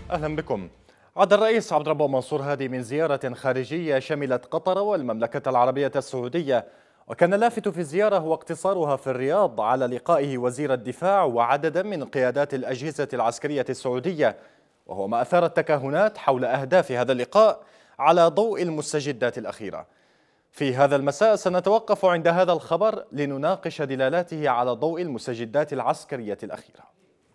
أهلا بكم. عاد الرئيس عبد الربه منصور هادي من زيارة خارجية شملت قطر والمملكة العربية السعودية، وكان اللافت في الزيارة هو اقتصارها في الرياض على لقائه وزير الدفاع وعددا من قيادات الأجهزة العسكرية السعودية، وهو ما أثار التكهنات حول أهداف هذا اللقاء على ضوء المستجدات الأخيرة. في هذا المساء سنتوقف عند هذا الخبر لنناقش دلالاته على ضوء المستجدات العسكرية الأخيرة.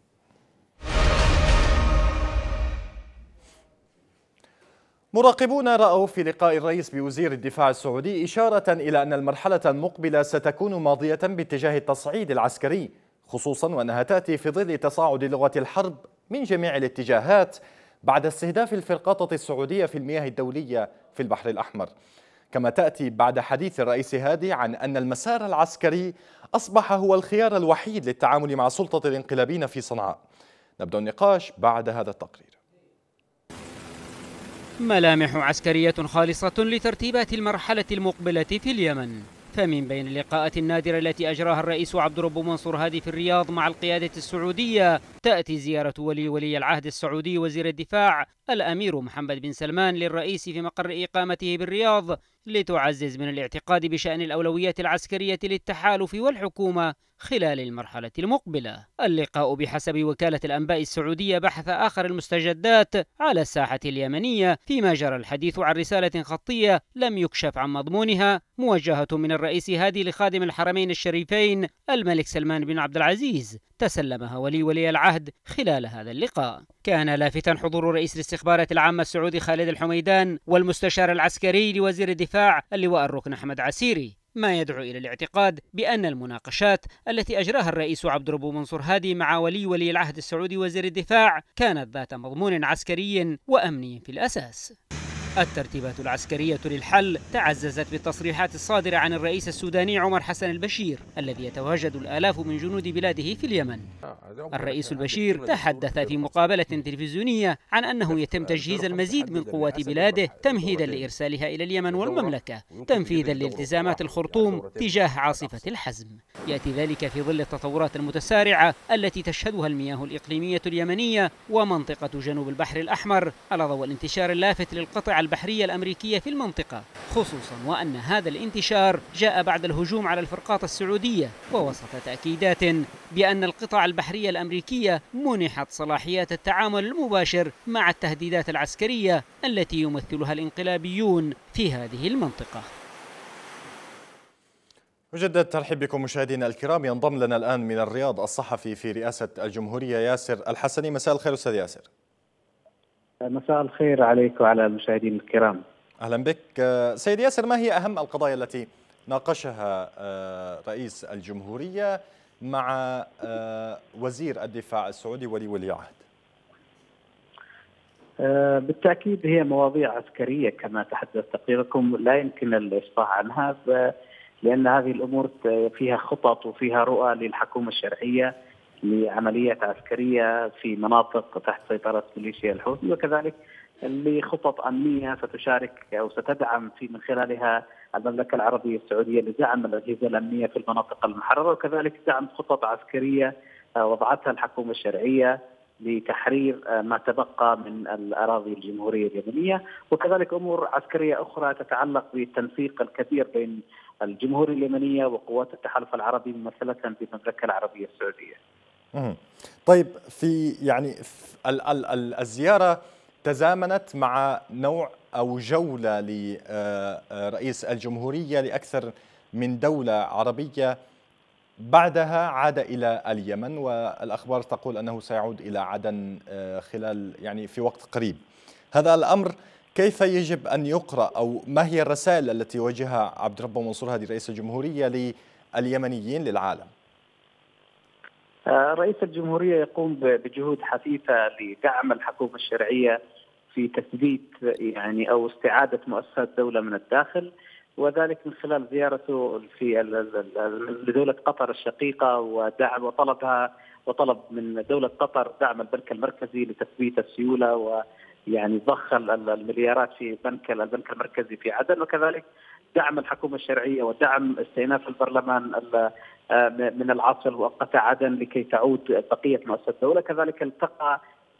مراقبون رأوا في لقاء الرئيس بوزير الدفاع السعودي إشارة إلى أن المرحلة المقبلة ستكون ماضية باتجاه التصعيد العسكري، خصوصا وأنها تأتي في ظل تصاعد لغة الحرب من جميع الاتجاهات بعد استهداف الفرقاطة السعودية في المياه الدولية في البحر الأحمر، كما تأتي بعد حديث الرئيس هادي عن أن المسار العسكري أصبح هو الخيار الوحيد للتعامل مع سلطة الانقلابيين في صنعاء. نبدأ النقاش بعد هذا التقرير. ملامح عسكرية خالصة لترتيبات المرحلة المقبلة في اليمن. فمن بين اللقاءات النادرة التي أجراها الرئيس عبد الربه منصور هادي في الرياض مع القيادة السعودية تأتي زيارة ولي العهد السعودي وزير الدفاع الأمير محمد بن سلمان للرئيس في مقر إقامته بالرياض، لتعزز من الاعتقاد بشأن الأولويات العسكرية للتحالف والحكومة خلال المرحلة المقبلة. اللقاء بحسب وكالة الأنباء السعودية بحث آخر المستجدات على الساحة اليمنية، فيما جرى الحديث عن رسالة خطية لم يكشف عن مضمونها موجهة من الرئيس هادي لخادم الحرمين الشريفين الملك سلمان بن عبد العزيز، تسلمها ولي العهد خلال هذا اللقاء. كان لافتا حضور رئيس الاستخبارات العامة السعودي خالد الحميدان والمستشار العسكري لوزير الدفاع اللواء الركن أحمد عسيري، ما يدعو إلى الاعتقاد بأن المناقشات التي أجراها الرئيس عبد الربه منصور هادي مع ولي العهد السعودي وزير الدفاع كانت ذات مضمون عسكري وأمني في الأساس. الترتيبات العسكرية للحل تعززت بالتصريحات الصادرة عن الرئيس السوداني عمر حسن البشير الذي يتواجد الآلاف من جنود بلاده في اليمن. الرئيس البشير تحدث في مقابلة تلفزيونية عن أنه يتم تجهيز المزيد من قوات بلاده تمهيدا لإرسالها إلى اليمن والمملكة تنفيذا لالتزامات الخرطوم تجاه عاصفة الحزم. يأتي ذلك في ظل التطورات المتسارعة التي تشهدها المياه الإقليمية اليمنية ومنطقة جنوب البحر الأحمر على ضوء الانتشار اللافت للقطع البحرية الأمريكية في المنطقة، خصوصا وأن هذا الانتشار جاء بعد الهجوم على الفرقاطة السعودية ووسط تأكيدات بأن القطع البحرية الأمريكية منحت صلاحيات التعامل المباشر مع التهديدات العسكرية التي يمثلها الانقلابيون في هذه المنطقة. مجدد ترحيب بكم مشاهدينا الكرام. ينضم لنا الآن من الرياض الصحفي في رئاسة الجمهورية ياسر الحسني. مساء الخير أستاذ ياسر. مساء الخير عليك وعلى المشاهدين الكرام. أهلا بك سيد ياسر. ما هي أهم القضايا التي ناقشها رئيس الجمهورية مع وزير الدفاع السعودي ولي العهد؟ بالتأكيد هي مواضيع عسكرية كما تحدث تقريركم، لا يمكن الإفصاح عنها لأن هذه الأمور فيها خطط وفيها رؤى للحكومة الشرعية لعمليات عسكرية في مناطق تحت سيطرة ميليشيا الحوثي، وكذلك لخطط أمنية ستشارك أو ستدعم من خلالها المملكة العربية السعودية لدعم الأجهزة الأمنية في المناطق المحررة، وكذلك دعم خطط عسكرية وضعتها الحكومة الشرعية لتحرير ما تبقى من الأراضي الجمهورية اليمنية، وكذلك أمور عسكرية أخرى تتعلق بالتنسيق الكبير بين الجمهورية اليمنية وقوات التحالف العربي ممثلة في المملكة العربية السعودية. طيب، في الزيارة تزامنت مع نوع أو جولة لرئيس الجمهورية لأكثر من دولة عربية، بعدها عاد إلى اليمن، والأخبار تقول أنه سيعود إلى عدن خلال في وقت قريب. هذا الأمر كيف يجب أن يقرأ، أو ما هي الرسائل التي وجهها عبد الربه منصور هادي رئيس الجمهورية لليمنيين للعالم؟ رئيس الجمهورية يقوم بجهود حثيثة لدعم الحكومة الشرعية في تثبيت أو استعادة مؤسسات الدولة من الداخل، وذلك من خلال زيارته في لدولة قطر الشقيقة ودعم وطلب من دولة قطر دعم البنك المركزي لتثبيت السيولة ضخ المليارات في البنك المركزي في عدن، وكذلك دعم الحكومة الشرعية ودعم استئناف البرلمان من العاصفة المؤقتة عدن لكي تعود بقية مؤسسات الدولة. كذلك التقى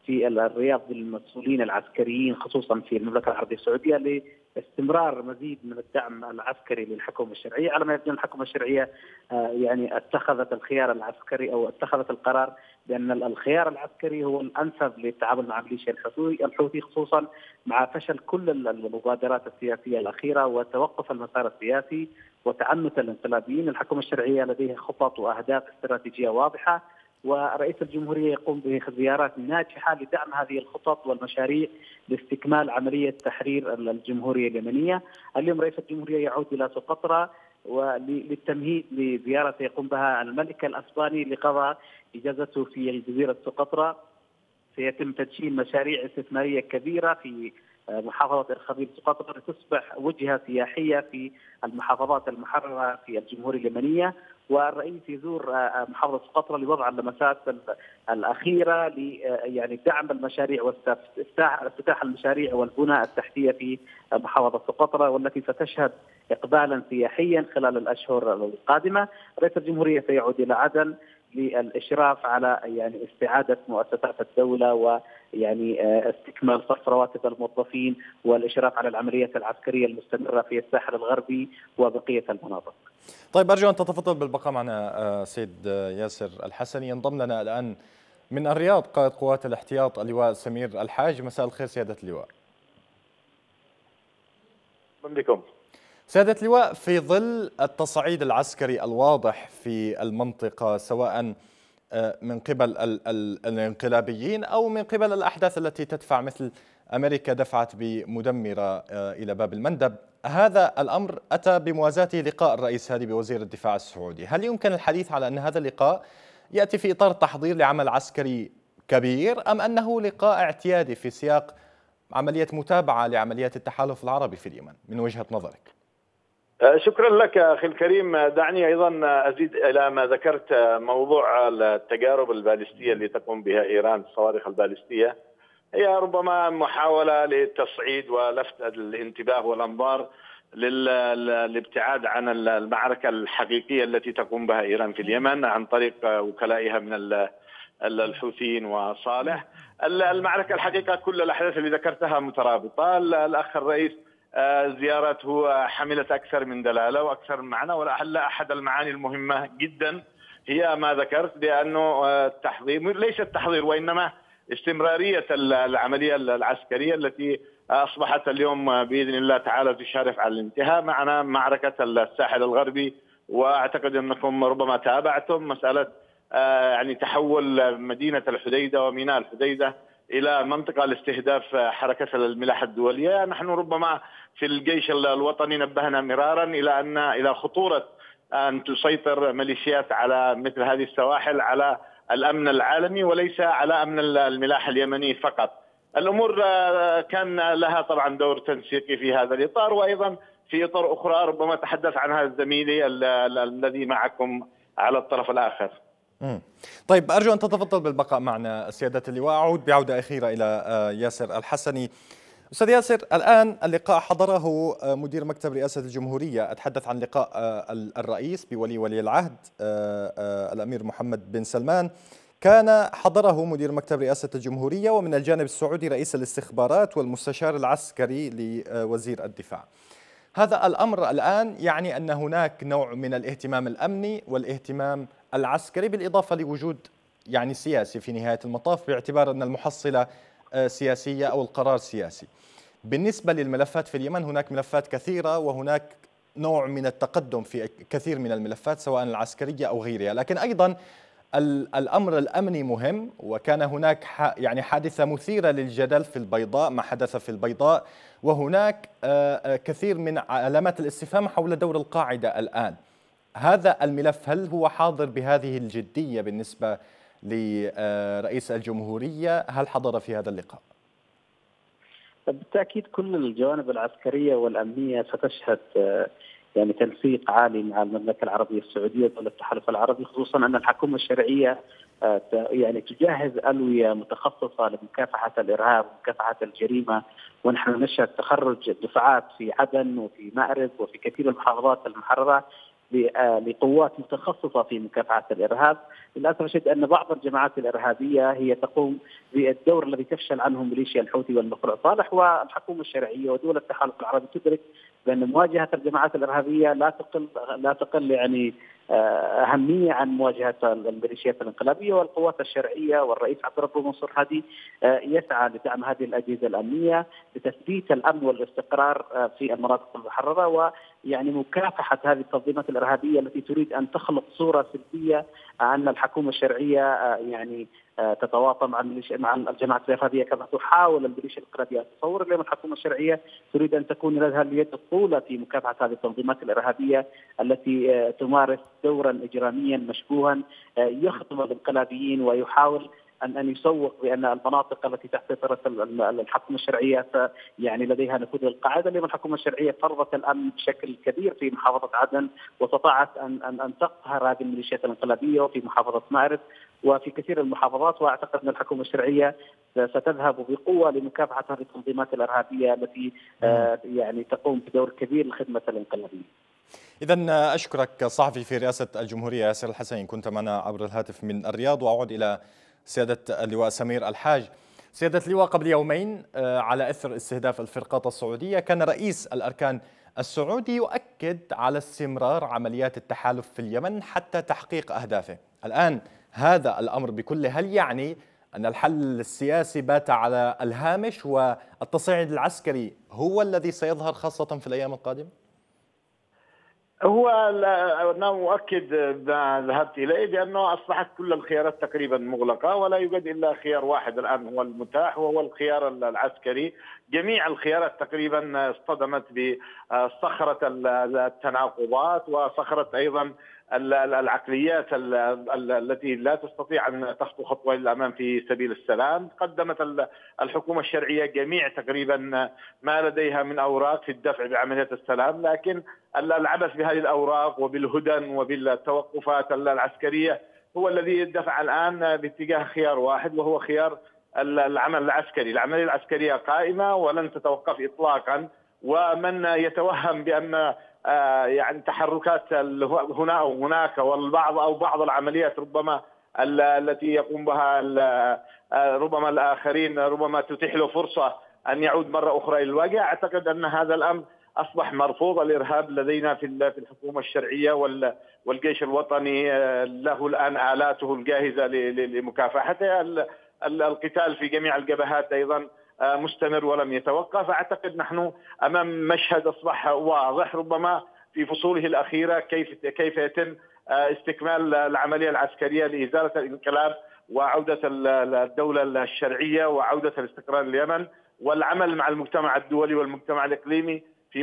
في الرياض بالمسؤولين العسكريين خصوصا في المملكة العربية السعودية لاستمرار مزيد من الدعم العسكري للحكومة الشرعية. على ما يبدو الحكومة الشرعية يعني اتخذت الخيار العسكري أو اتخذت القرار بأن الخيار العسكري هو الأنسب للتعامل مع ميليشيا الحوثي خصوصا مع فشل كل المبادرات السياسية الأخيرة وتوقف المسار السياسي وتعنت الانقلابيين. الحكومة الشرعية لديها خطط وأهداف استراتيجية واضحة، ورئيس الجمهورية يقوم بزيارات ناجحة لدعم هذه الخطط والمشاريع لاستكمال عملية تحرير الجمهورية اليمنية. اليوم رئيس الجمهورية يعود إلى سقطرى وللتمهيد لزيارة يقوم بها الملك الأسباني لقضاء إجازته في جزيرة سقطرى. سيتم تدشين مشاريع استثمارية كبيرة في محافظة إرخبيل سقطرى لتصبح وجهة سياحية في المحافظات المحررة في الجمهورية اليمنية، والرئيس يزور محافظة سقطرى لوضع اللمسات الأخيرة يعني دعم المشاريع وافتتاح المشاريع والبنى التحتية في محافظة سقطرى والتي ستشهد إقبالا سياحيا خلال الأشهر القادمة. رئيس الجمهورية سيعود إلى عدن للإشراف على يعني استعادة مؤسسات الدولة ويعني استكمال صرف رواتب الموظفين والإشراف على العمليات العسكرية المستمرة في الساحل الغربي وبقية المناطق. طيب أرجو أن تتفضل بالبقاء معنا سيد ياسر الحسني. ينضم لنا الآن من الرياض قائد قوات الاحتياط اللواء سمير الحاج. مساء الخير سيادة اللواء. بكم سيادة اللواء، في ظل التصعيد العسكري الواضح في المنطقة سواء من قبل الانقلابيين أو من قبل الأحداث التي تدفع مثل أمريكا دفعت بمدمرة إلى باب المندب، هذا الأمر أتى بموازاته لقاء الرئيس هادي بوزير الدفاع السعودي. هل يمكن الحديث على أن هذا اللقاء يأتي في إطار تحضير لعمل عسكري كبير أم أنه لقاء اعتيادي في سياق عملية متابعة لعمليات التحالف العربي في اليمن من وجهة نظرك؟ شكرا لك أخي الكريم. دعني أيضا أزيد إلى ما ذكرت موضوع التجارب البالستية اللي تقوم بها إيران، الصواريخ البالستية هي ربما محاولة للتصعيد ولفت الانتباه والأنظار للابتعاد عن المعركة الحقيقية التي تقوم بها إيران في اليمن عن طريق وكلائها من الحوثيين وصالح. المعركة الحقيقة كل الأحداث اللي ذكرتها مترابطة. الأخ الرئيس زيارته حملت أكثر من دلالة وأكثر من معنى، ولعل أحد المعاني المهمة جدا هي ما ذكرت بأنه التحضير ليس التحضير وإنما استمرارية العملية العسكرية التي أصبحت اليوم بإذن الله تعالى تشارف على الانتهاء. معنا معركة الساحل الغربي، وأعتقد أنكم ربما تابعتم مسألة يعني تحول مدينة الحديدة وميناء الحديدة إلى منطقة لاستهداف حركة الملاحة الدولية. نحن ربما في الجيش الوطني نبهنا مرارا إلى خطورة أن تسيطر ميليشيات على مثل هذه السواحل على الأمن العالمي وليس على أمن الملاحة اليمني فقط. الأمور كان لها طبعا دور تنسيقي في هذا الإطار، وأيضا في إطار أخرى ربما تحدث عنها زميلي الذي معكم على الطرف الآخر. طيب أرجو أن تتفضل بالبقاء معنا سيادة اللواء. أعود بعودة أخيرة إلى ياسر الحسني. أستاذ ياسر، الآن اللقاء حضره مدير مكتب رئاسة الجمهورية. أتحدث عن لقاء الرئيس بولي العهد الأمير محمد بن سلمان، كان حضره مدير مكتب رئاسة الجمهورية، ومن الجانب السعودي رئيس الاستخبارات والمستشار العسكري لوزير الدفاع. هذا الأمر الآن يعني أن هناك نوع من الاهتمام الأمني والاهتمام العسكري بالإضافة لوجود يعني سياسي في نهاية المطاف، باعتبار أن المحصلة سياسية أو القرار سياسي. بالنسبة للملفات في اليمن هناك ملفات كثيرة وهناك نوع من التقدم في كثير من الملفات سواء العسكرية أو غيرها، لكن أيضا الأمر الأمني مهم. وكان هناك يعني حادثة مثيرة للجدل في البيضاء، ما حدث في البيضاء، وهناك كثير من علامات الاستفهام حول دور القاعدة الآن. هذا الملف هل هو حاضر بهذه الجدية بالنسبة لرئيس الجمهورية؟ هل حضر في هذا اللقاء؟ بالتأكيد كل الجوانب العسكرية والأمنية ستشهد يعني تنسيق عالي مع المملكة العربية السعودية ودولة التحالف العربي، خصوصا أن الحكومة الشرعية يعني تجهز ألوية متخصصة لمكافحة الإرهاب ومكافحة الجريمة. ونحن نشهد تخرج دفعات في عدن وفي مأرب وفي كثير من المحافظات المحررة لقوات متخصصة في مكافحة الإرهاب. للأسف الشديد أن بعض الجماعات الإرهابية هي تقوم بالدور الذي تفشل عنه ميليشيا الحوثي والمخلوع صالح، والحكومة الشرعية ودول التحالف العربي تدرك بأن مواجهة الجماعات الإرهابية لا تقل يعني أهمية عن مواجهة الميليشيات الانقلابية، والقوات الشرعية والرئيس عبد ربه منصور هادي يسعى لدعم هذه الأجهزة الأمنية لتثبيت الأمن والاستقرار في المناطق المحررة، ويعني مكافحة هذه التنظيمات الإرهابية التي تريد أن تخلق صورة سلبية أن الحكومة الشرعية يعني تتواطى مع الجماعات الإرهابية كما تحاول الميليشيا الانقلابية. تصور اليوم الحكومة الشرعية تريد أن تكون لها اليد الطولى في مكافحة هذه التنظيمات الإرهابية التي تمارس دورا إجراميا مشبوها يخدم الانقلابيين، ويحاول أن يسوق بأن المناطق التي تحت سيطرة الحكومة الشرعية يعني لديها نفوذ القاعدة. اليوم الحكومة الشرعية فرضت الأمن بشكل كبير في محافظة عدن، واستطاعت أن تقهر هذه الميليشيات الانقلابية وفي محافظة مأرب وفي كثير من المحافظات. وأعتقد أن الحكومة الشرعية ستذهب بقوة لمكافحة هذه التنظيمات الإرهابية التي يعني تقوم بدور كبير لخدمة الانقلابيين. إذا أشكرك صحفي في رئاسة الجمهورية ياسر الحسين، كنت معنا عبر الهاتف من الرياض. وأعود إلى سيادة اللواء سمير الحاج. سيادة اللواء، قبل يومين على إثر استهداف الفرقاط السعودية كان رئيس الأركان السعودي يؤكد على استمرار عمليات التحالف في اليمن حتى تحقيق أهدافه. الآن هذا الأمر بكله هل يعني أن الحل السياسي بات على الهامش والتصعيد العسكري هو الذي سيظهر خاصة في الأيام القادمة؟ هو أنا مؤكد ما ذهبت إليه بأنه أصبحت كل الخيارات تقريبا مغلقة، ولا يوجد إلا خيار واحد الآن هو المتاح، وهو الخيار العسكري. جميع الخيارات تقريبا اصطدمت بصخرة التناقضات وصخرة أيضا العقليات التي لا تستطيع أن تخطو خطوة للأمام في سبيل السلام. قدمت الحكومة الشرعية جميع تقريبا ما لديها من أوراق في الدفع بعمليات السلام، لكن العبث بهذه الأوراق وبالهدن وبالتوقفات العسكرية هو الذي دفع الآن باتجاه خيار واحد، وهو خيار العمل العسكري. العملية العسكرية قائمة ولن تتوقف إطلاقا، ومن يتوهم بأن يعني تحركات هنا أو هناك والبعض أو بعض العمليات ربما التي يقوم بها ربما الآخرين ربما تتيح له فرصة أن يعود مرة أخرى إلى الواقع. أعتقد أن هذا الأمر أصبح مرفوض. الإرهاب لدينا في الحكومة الشرعية والجيش الوطني له الآن آلاته الجاهزة لمكافحته. القتال في جميع الجبهات أيضا مستمر ولم يتوقف. أعتقد نحن أمام مشهد أصبح واضح ربما في فصوله الأخيرة كيف يتم استكمال العملية العسكرية لإزالة الانقلاب وعودة الدولة الشرعية وعودة الاستقرار اليمن، والعمل مع المجتمع الدولي والمجتمع الإقليمي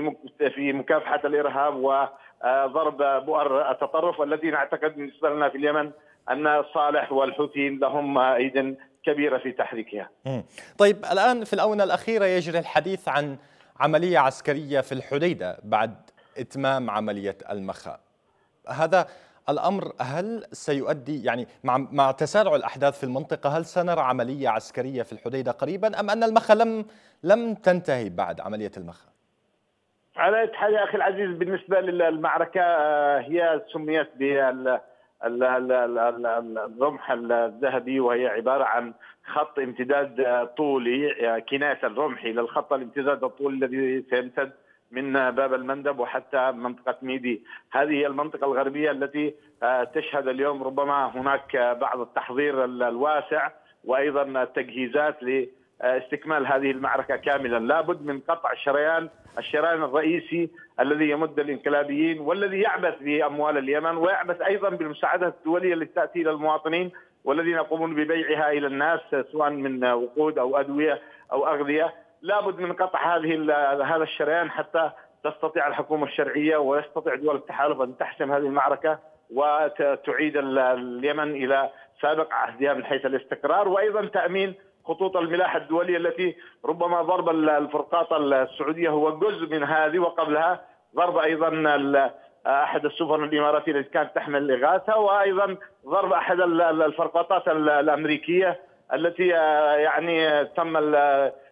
في مكافحة الإرهاب وضرب بؤر التطرف الذي نعتقد بالنسبة لنا في اليمن أن صالح والحوثيين لهم أيد كبيرة في تحريكها. طيب، الآن في الآونة الأخيرة يجري الحديث عن عملية عسكرية في الحديدة بعد إتمام عملية المخا. هذا الأمر هل سيؤدي يعني مع تسارع الأحداث في المنطقة هل سنرى عملية عسكرية في الحديدة قريبا، أم أن المخا لم تنتهي بعد عملية المخا؟ على اتحاد يا أخي العزيز، بالنسبة للمعركة هي سميت الرمح الذهبي، وهي عبارة عن خط امتداد طولي كناية الرمح إلى الخط الامتداد الطولي الذي سيمتد من باب المندب وحتى منطقة ميدي. هذه هي المنطقة الغربية التي تشهد اليوم ربما هناك بعض التحضير الواسع وأيضا التجهيزات لاستكمال هذه المعركة كاملا. لابد من قطع الشريان الرئيسي الذي يمد الانقلابيين والذي يعبث بأموال اليمن ويعبث أيضا بالمساعدة الدولية التي تأتي إلى المواطنين والذين يقومون ببيعها إلى الناس سواء من وقود أو أدوية أو أغذية. لابد من قطع هذا الشريان حتى تستطيع الحكومة الشرعية ويستطيع دول التحالف أن تحسم هذه المعركة وتعيد اليمن إلى سابق عهدها من حيث الاستقرار، وأيضا تأمين خطوط الملاحة الدولية التي ربما ضرب الفرقاط السعودية هو جزء من هذه، وقبلها ضرب أيضا أحد السفن الإماراتية التي كانت تحمل الإغاثة، وأيضا ضرب أحد الفرقاطات الأمريكية التي يعني تم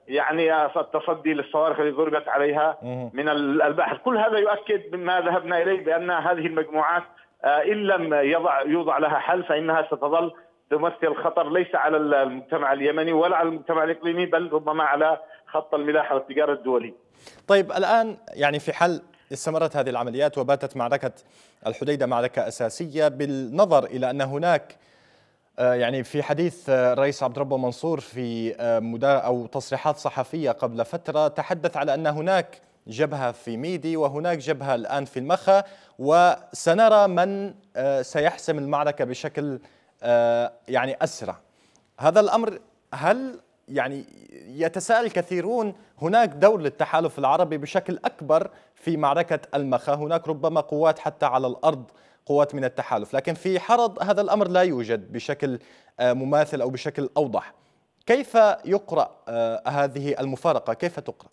يعني التصدي للصواريخ التي ضربت عليها من البحر. كل هذا يؤكد ما ذهبنا إليه بأن هذه المجموعات إن لم يوضع لها حل فإنها ستظل تمثل خطر ليس على المجتمع اليمني ولا على المجتمع الإقليمي، بل ربما على خط الملاحة والتجارة الدولي. طيب الآن يعني في حال استمرت هذه العمليات وباتت معركة الحديدة معركة أساسية، بالنظر إلى أن هناك يعني في حديث الرئيس عبد الرب منصور في أو تصريحات صحفية قبل فترة تحدث على أن هناك جبهة في ميدي وهناك جبهة الآن في المخا، وسنرى من سيحسم المعركة بشكل يعني أسرع. هذا الأمر هل يعني يتساءل الكثيرون هناك دور للتحالف العربي بشكل أكبر في معركة المخا، هناك ربما قوات حتى على الأرض قوات من التحالف، لكن في حرض هذا الأمر لا يوجد بشكل مماثل أو بشكل أوضح. كيف يقرأ هذه المفارقة؟ كيف تقرأ؟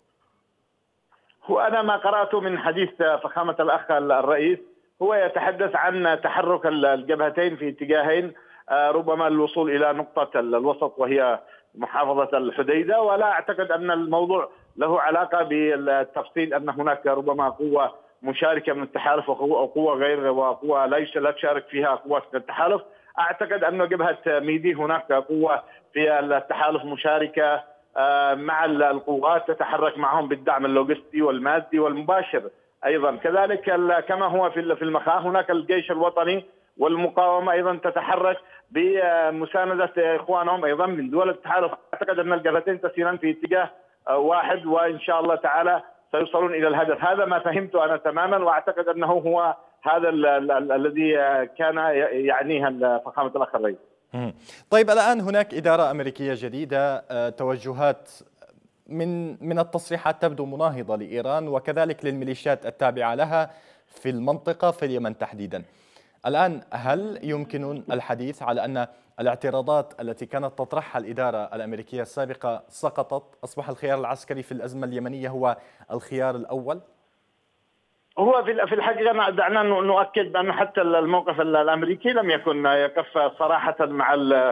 هو أنا ما قرأته من حديث فخامة الأخ الرئيس هو يتحدث عن تحرك الجبهتين في اتجاهين، ربما الوصول إلى نقطة الوسط وهي محافظة الحديدة، ولا أعتقد أن الموضوع له علاقة بالتفصيل أن هناك ربما قوة مشاركة من التحالف وقوة غير وقوة لا تشارك فيها قوات التحالف. أعتقد أن جبهة ميدي هناك قوة في التحالف مشاركة مع القوات تتحرك معهم بالدعم اللوجستي والمادي والمباشر أيضا. كذلك كما هو في المخا هناك الجيش الوطني والمقاومة أيضا تتحرك بمساندة إخوانهم أيضا من دول التحالف. أعتقد أن الجبهتين تسيران في اتجاه واحد، وإن شاء الله تعالى سيوصلون إلى الهدف. هذا ما فهمته أنا تماما، وأعتقد أنه هو هذا الذي كان يعنيه فخامة الأخ الرئيس. طيب الآن هناك إدارة أمريكية جديدة، توجهات من التصريحات تبدو مناهضة لإيران وكذلك للميليشيات التابعة لها في المنطقة في اليمن تحديدا. الآن هل يمكن الحديث على أن الاعتراضات التي كانت تطرحها الإدارة الأمريكية السابقة سقطت، أصبح الخيار العسكري في الأزمة اليمنية هو الخيار الأول؟ هو في الحقيقة دعنا نؤكد بأن حتى الموقف الأمريكي لم يكن يقف صراحة مع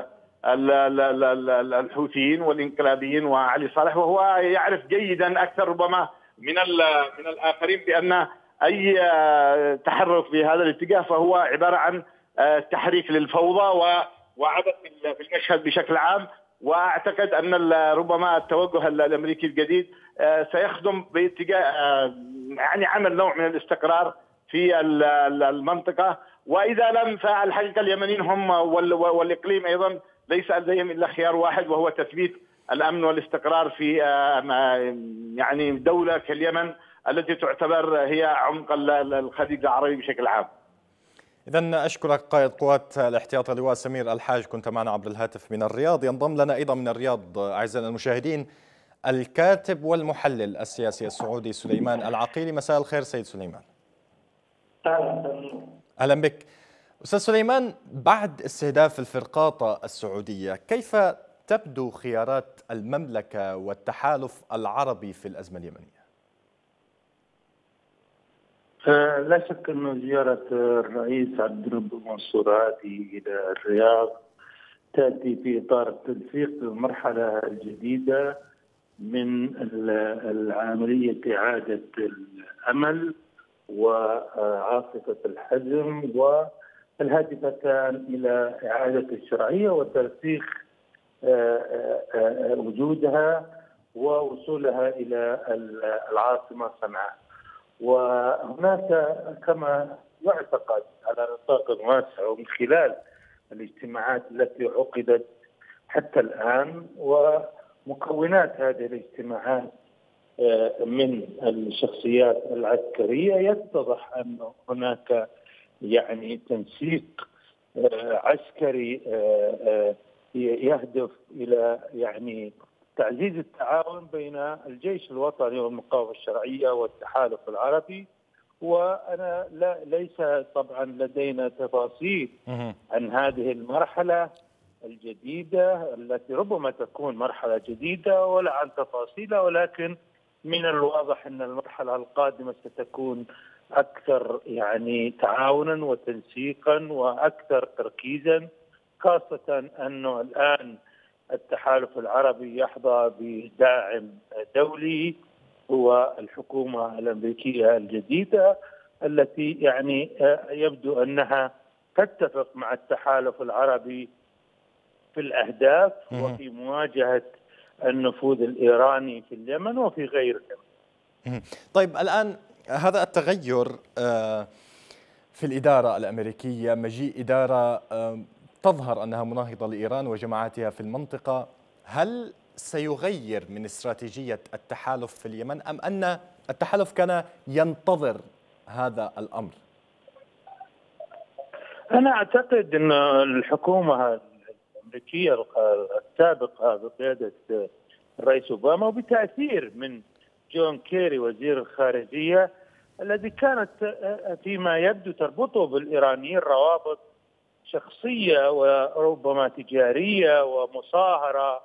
الحوثيين والانقلابيين وعلي صالح، وهو يعرف جيدا أكثر ربما من الآخرين بأن أي تحرك في هذا الاتجاه فهو عبارة عن تحريك للفوضى وعبث في المشهد بشكل عام. واعتقد ان ربما التوجه الامريكي الجديد سيخدم باتجاه يعني عمل نوع من الاستقرار في المنطقه، واذا لم فالحقيقه اليمنيين هم والاقليم ايضا ليس لديهم الا خيار واحد وهو تثبيت الامن والاستقرار في يعني دوله كاليمن التي تعتبر هي عمق الخليج العربي بشكل عام. إذن أشكرك قائد قوات الاحتياط اللواء سمير الحاج، كنت معنا عبر الهاتف من الرياض. ينضم لنا أيضا من الرياض أعزائنا المشاهدين الكاتب والمحلل السياسي السعودي سليمان العقيلي. مساء الخير سيد سليمان. أهلا بك أستاذ سليمان. بعد استهداف الفرقاطة السعودية كيف تبدو خيارات المملكة والتحالف العربي في الأزمة اليمنية؟ لا شك أن زيارة الرئيس عبد الرب منصور هادي إلى الرياض تأتي في إطار التنسيق للمرحلة الجديدة من العملية إعادة الأمل وعاصفة الحزم، والهادفتان إلى إعادة الشرعية وترسيخ وجودها ووصولها إلى العاصمة صنعاء. وهناك كما يعتقد على نطاق واسع ومن خلال الاجتماعات التي عقدت حتى الآن ومكونات هذه الاجتماعات من الشخصيات العسكرية، يتضح أن هناك يعني تنسيق عسكري يهدف إلى يعني تعزيز التعاون بين الجيش الوطني والمقاومة الشرعية والتحالف العربي. وأنا ليس طبعا لدينا تفاصيل عن هذه المرحلة الجديدة التي ربما تكون مرحلة جديدة ولا عن تفاصيلها، ولكن من الواضح أن المرحلة القادمة ستكون أكثر يعني تعاونا وتنسيقا وأكثر تركيزا، خاصة أنه الآن التحالف العربي يحظى بداعم دولي هو الحكومة الأمريكية الجديدة، التي يعني يبدو أنها تتفق مع التحالف العربي في الأهداف وفي مواجهة النفوذ الإيراني في اليمن وفي غير اليمن. طيب الآن هذا التغير في الإدارة الأمريكية، مجيء إدارة تظهر أنها مناهضة لإيران وجماعاتها في المنطقة، هل سيغير من استراتيجية التحالف في اليمن أم أن التحالف كان ينتظر هذا الأمر؟ أنا أعتقد أن الحكومة الأمريكية السابقة بقيادة الرئيس أوباما وبتأثير من جون كيري وزير الخارجية الذي كانت فيما يبدو تربطه بالإيرانيين روابط شخصية وربما تجارية ومصاهرة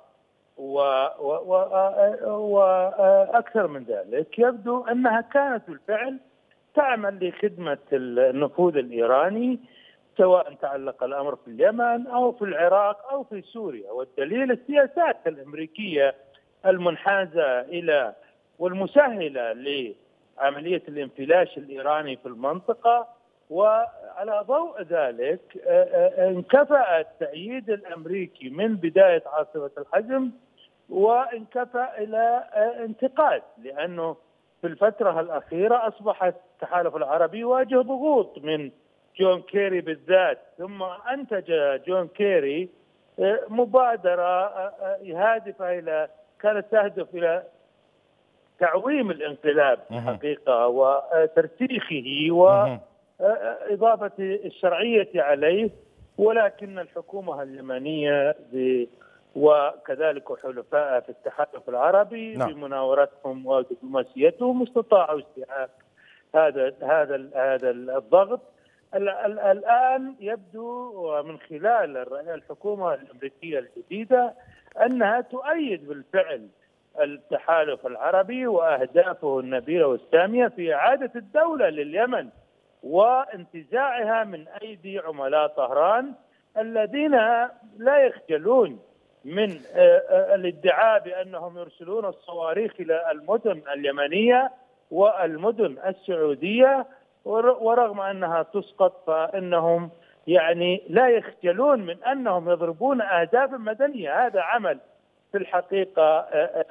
وأكثر من ذلك، يبدو أنها كانت بالفعل تعمل لخدمة النفوذ الإيراني، سواء تعلق الأمر في اليمن أو في العراق أو في سوريا. والدليل السياسات الأمريكية المنحازة إلى والمسهلة لعملية الانفلاش الإيراني في المنطقة. وعلى ضوء ذلك انكفأ التأييد الأمريكي من بداية عاصفة الحجم وانكفأ إلى انتقاد، لأنه في الفترة الأخيرة أصبح التحالف العربي يواجه ضغوط من جون كيري بالذات، ثم أنتج جون كيري مبادرة هادفة كانت تهدف إلى تعويم الانقلاب الحقيقة وترسيخه وإضافة الشرعية عليه، ولكن الحكومة اليمنية وكذلك حلفائها في التحالف العربي بمناورتهم ودبلوماسيتهم استطاعوا استيعاب هذا الضغط. الآن يبدو من خلال الحكومة الأمريكية الجديدة أنها تؤيد بالفعل التحالف العربي وأهدافه النبيلة والسامية في إعادة الدولة لليمن وانتزاعها من أيدي عملاء طهران الذين لا يخجلون من الادعاء بأنهم يرسلون الصواريخ إلى المدن اليمنية والمدن السعودية، ورغم أنها تسقط فإنهم يعني لا يخجلون من أنهم يضربون أهدافا مدنية. هذا عمل في الحقيقة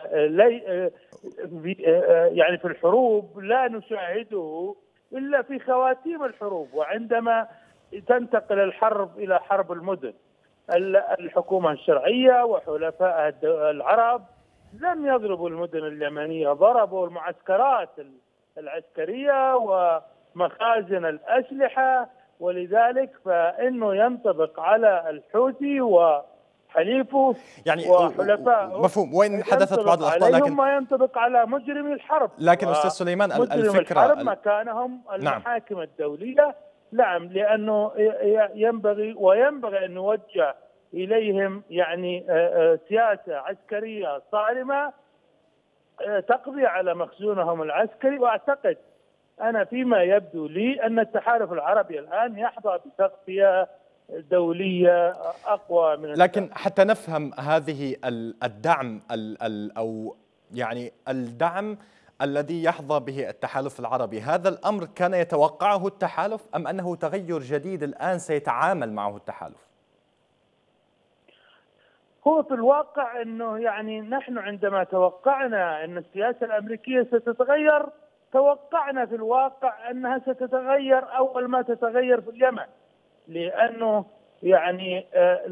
يعني في الحروب لا نشاهده إلا في خواتيم الحروب، وعندما تنتقل الحرب إلى حرب المدن الحكومة الشرعية وحلفائها العرب لم يضربوا المدن اليمنية، ضربوا المعسكرات العسكرية ومخازن الأسلحة. ولذلك فإنه ينطبق على الحوثي وحليفه يعني وحلفائه، مفهوم، وين حدثت بعض الأخطاء، لكن ما ينطبق على مجرمي الحرب. لكن أستاذ سليمان الفكرة مكانهم المحاكم الدولية. نعم، لأنه ينبغي أن نوجه إليهم يعني سياسة عسكرية صارمة تقضي على مخزونهم العسكري. وأعتقد أنا فيما يبدو لي أن التحالف العربي الآن يحظى بتغطية دولية أقوى من لكن حتى نفهم هذه الدعم أو يعني الدعم الذي يحظى به التحالف العربي، هذا الأمر كان يتوقعه التحالف أم أنه تغير جديد الآن سيتعامل معه التحالف؟ هو في الواقع أنه يعني نحن عندما توقعنا أن السياسة الأمريكية ستتغير، توقعنا في الواقع أنها ستتغير أول ما تتغير في اليمن، لأنه يعني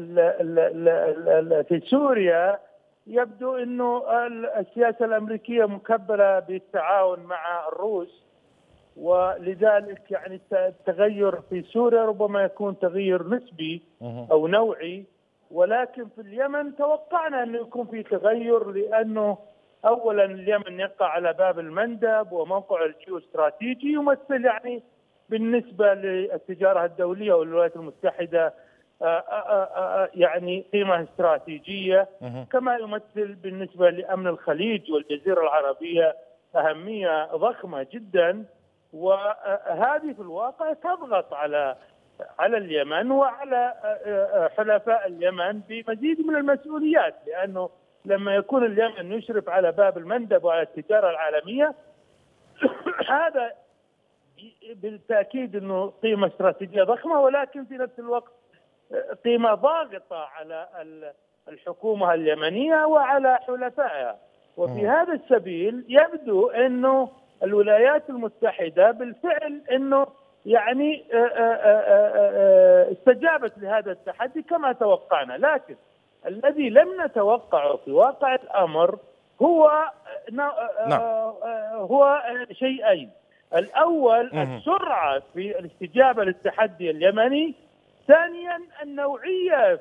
في سوريا يبدو أنه السياسة الأمريكية مكبلة بالتعاون مع الروس، ولذلك يعني التغير في سوريا ربما يكون تغير نسبي أو نوعي. ولكن في اليمن توقعنا أن يكون في تغير، لأنه أولا اليمن يقع على باب المندب وموقع الجيوستراتيجي يمثل يعني بالنسبة للتجارة الدولية والولايات المتحدة يعني قيمة استراتيجية، كما يمثل بالنسبة لأمن الخليج والجزيرة العربية أهمية ضخمة جدا. وهذه في الواقع تضغط على على اليمن وعلى حلفاء اليمن بمزيد من المسؤوليات، لأنه لما يكون اليمن يشرف على باب المندب وعلى التجارة العالمية هذا بالتأكيد أنه قيمة استراتيجية ضخمة، ولكن في نفس الوقت قيمة ضاغطة على الحكومة اليمنية وعلى حلفائها. وفي هذا السبيل يبدو أنه الولايات المتحدة بالفعل أنه يعني استجابت لهذا التحدي كما توقعنا، لكن الذي لم نتوقعه في واقع الأمر هو شيئين. الأول السرعة في الاستجابة للتحدي اليمني، ثانيا النوعية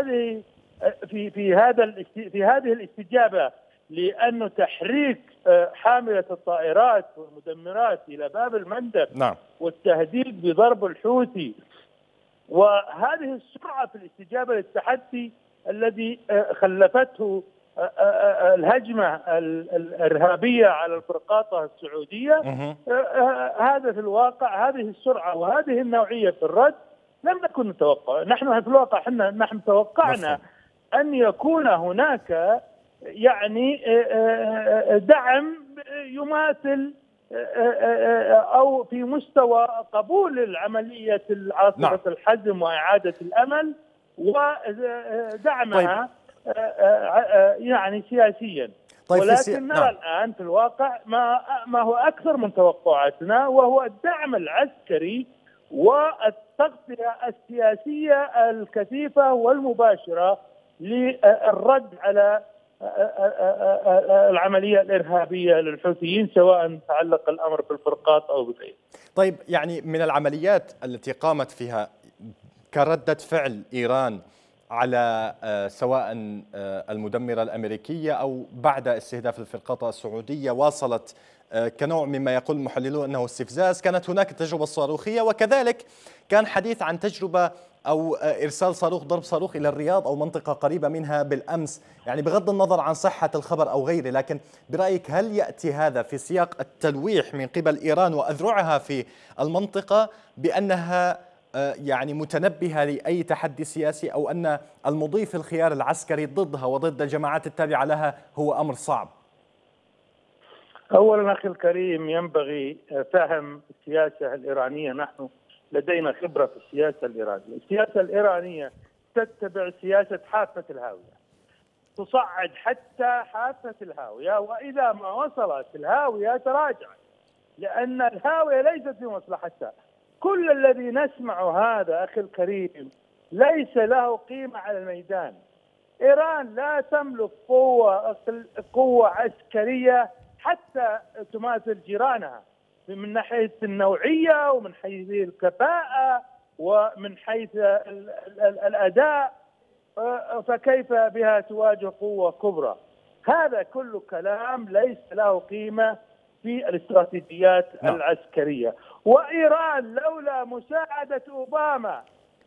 في هذه الاستجابة، لأنه تحريك حاملة الطائرات والمدمرات إلى باب المندب والتهديد بضرب الحوثي، وهذه السرعة في الاستجابة للتحدي الذي خلفته الهجمة الإرهابية على الفرقاطة السعودية، هذا في الواقع هذه السرعة وهذه النوعية في الرد لم نكن نتوقع. نحن في الواقع نحن توقعنا أن يكون هناك يعني دعم يماثل أو في مستوى قبول العملية عاصفة الحزم وإعادة الأمل ودعمها يعني سياسيا. ولكن نرى الآن في الواقع ما هو أكثر من توقعاتنا، وهو الدعم العسكري والتغطية السياسية الكثيفة والمباشرة للرد على العملية الإرهابية للحوثيين، سواء تعلق الأمر بالفرقاط أو بغيره. طيب، يعني من العمليات التي قامت فيها كردة فعل إيران على سواء المدمرة الأمريكية أو بعد استهداف الفرقاطة السعودية، واصلت كنوع مما يقول المحللون أنه استفزاز. كانت هناك التجربة الصاروخية، وكذلك كان حديث عن تجربة أو إرسال صاروخ، ضرب صاروخ إلى الرياض أو منطقة قريبة منها بالأمس، يعني بغض النظر عن صحة الخبر أو غيره. لكن برأيك هل يأتي هذا في سياق التلويح من قبل إيران وأذرعها في المنطقة بأنها يعني متنبهة لأي تحدي سياسي، أو أن المضي في الخيار العسكري ضدها وضد الجماعات التابعة لها هو أمر صعب؟ أولا أخي الكريم، ينبغي فهم السياسة الإيرانية. نحن لدينا خبرة في السياسة الإيرانية. السياسة الإيرانية تتبع سياسة حافة الهاوية، تصعد حتى حافة الهاوية، وإذا ما وصلت الهاوية تراجعت، لأن الهاوية ليست في مصلحتها. كل الذي نسمع هذا أخي الكريم ليس له قيمة على الميدان. إيران لا تملك قوة عسكرية حتى تماثل جيرانها من ناحية النوعية ومن حيث الكفاءة ومن حيث الأداء، فكيف بها تواجه قوة كبرى؟ هذا كله كلام ليس له قيمة في الاستراتيجيات العسكرية. وإيران لولا مساعدة أوباما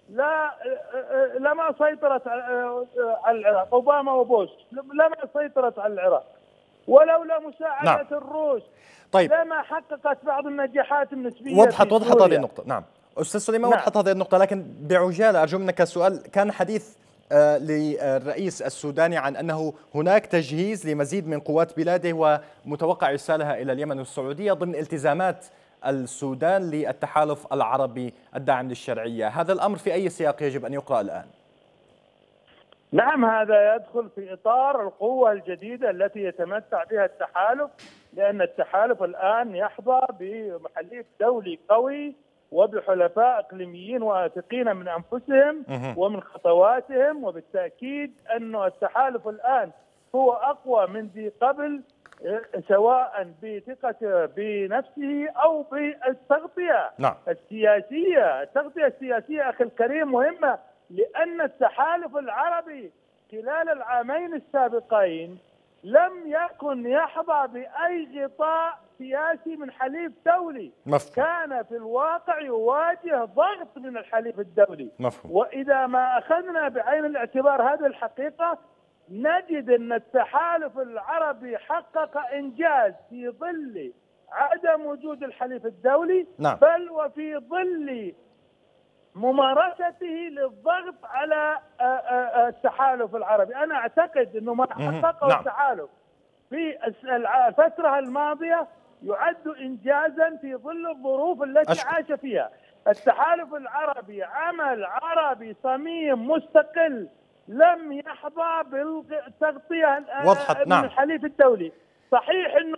لما سيطرت على العراق. أوباما وبوش لما سيطرت على العراق، ولولا مساعدة الروس لما حققت بعض النجاحات النسبية. وضحت هذه النقطة. نعم أستاذ سليمان، وضحت هذه النقطة، لكن بعجالة أرجو منك سؤال. كان حديث للرئيس السوداني عن أنه هناك تجهيز لمزيد من قوات بلاده ومتوقع إرسالها إلى اليمن والسعودية ضمن التزامات السودان للتحالف العربي الداعم للشرعية. هذا الأمر في أي سياق يجب أن يقرأ الآن؟ نعم، هذا يدخل في إطار القوة الجديدة التي يتمتع بها التحالف، لأن التحالف الآن يحظى بحليف دولي قوي وبحلفاء إقليميين واثقين من أنفسهم ومن خطواتهم، وبالتأكيد أن التحالف الآن هو أقوى من ذي قبل، سواء بثقته بنفسه أو بالتغطية السياسية. التغطية السياسية أخي الكريم مهمة، لأن التحالف العربي خلال العامين السابقين لم يكن يحظى بأي غطاء سياسي من حليف دولي. كان في الواقع يواجه ضغط من الحليف الدولي. وإذا ما أخذنا بعين الاعتبار هذه الحقيقة، نجد أن التحالف العربي حقق إنجاز في ظل عدم وجود الحليف الدولي، بل وفي ظل ممارسته للضغط على التحالف العربي. أنا أعتقد أنه ما حققه التحالف في الفترة الماضية يعد إنجازا في ظل الظروف التي عاش فيها. التحالف العربي عمل عربي صميم مستقل لم يحظى بالتغطية من الحليف الدولي. صحيح أنه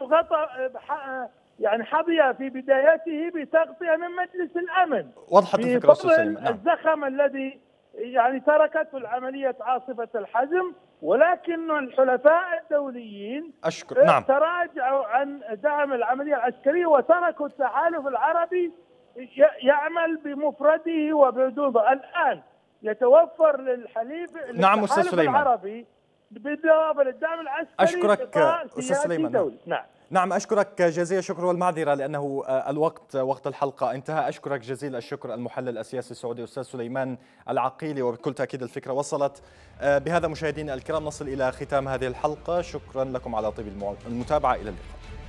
حظي في بدايته بتغطية من مجلس الأمن وضحت الفكرة أستاذ سليمان. الزخم الذي تركته العملية عاصفة الحزم، ولكن الحلفاء الدوليين تراجعوا عن دعم العملية العسكرية وتركوا التحالف العربي يعمل بمفرده وبدون. الآن يتوفر للحليف التحالف العربي بالإضافة للدعم العسكري. أشكرك أستاذ سليمان. نعم أشكرك جزيل الشكر والمعذرة لأنه وقت الحلقة انتهى. أشكرك جزيل الشكر المحلل السياسي السعودي أستاذ سليمان العقيلي، وبكل تأكيد الفكرة وصلت. بهذا مشاهدينا الكرام نصل إلى ختام هذه الحلقة. شكرا لكم على طيب المتابعة، إلى اللقاء.